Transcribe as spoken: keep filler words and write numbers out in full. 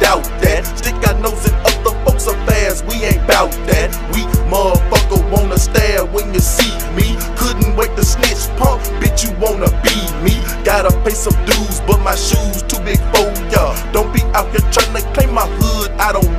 doubt that. Stick our nose in other folks' affairs, we ain't bout that. We motherfucker wanna stare when you see me. Couldn't wait to snitch, punk, bitch, you wanna be me. Gotta pay some dues, but my shoes too big for ya. Don't be out here tryna claim my hood, I don't